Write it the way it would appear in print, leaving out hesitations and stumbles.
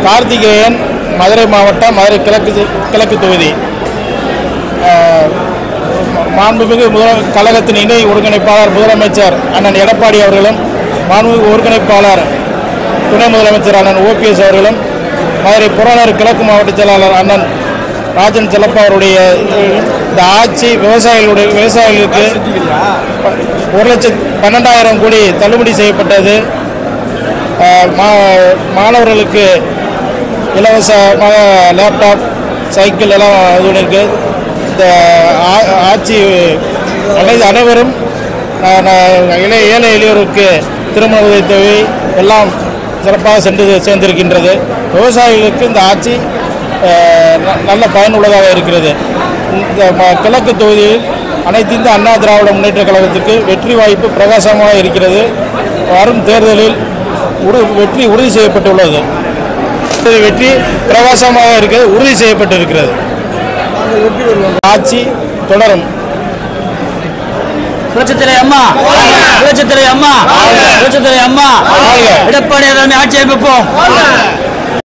கார்த்திகேயன், மதுரை மாவட்டம், மதுரை கிழக்கு தொகுதி. மாண்புமிகு கழகத்தின் இணை ஒருங்கிணைப்பாளர் முதலமைச்சர் அண்ணன் எடப்பாடி அவர்களும், மாண்புமிகு ஒருங்கிணைப்பாளர் துணை முதலமைச்சர் அண்ணன் OPS அவர்களும், மதுரை புறநகர் கிழக்கு மாவட்ட செயலாளர் அண்ணன் ராஜன் செல்லப்பா அவருடைய இந்த ஆட்சி விவசாயிகளுக்கு 1,12,000 கோடி தள்ளுபடி செய்யப்பட்டது. மாணவர்களுக்கு இலவசமாக லேப்டாப், சைக்கிள் எல்லாம் இது இருக்குது. இந்த ஆட்சி அனைவரும் ஏழை எளியோருக்கு திருமண உதவித்தொகை எல்லாம் சிறப்பாக சேர்ந்திருக்கின்றது. விவசாயிகளுக்கு இந்த ஆட்சி நல்ல பயனுள்ளதாக இருக்கிறது. இந்த கிழக்கு தொகுதியில் அனைத்து இந்திய அண்ணா திராவிட முன்னேற்ற கழகத்துக்கு வெற்றி வாய்ப்பு பிரகாசமாக இருக்கிறது. வரும் தேர்தலில் வெற்றி உறுதி செய்யப்பட்டுள்ளது. வெற்றி பிரகாசமாக இருக்கிறது, உறுதி செய்யப்பட்டிருக்கிறது. ஆட்சி தொடரும். புரட்சித்தலை அம்மா, புரட்சித்தலை அம்மா, புரட்சித்தலை அம்மா, எடப்பாடி ஆட்சி அமைப்போம்.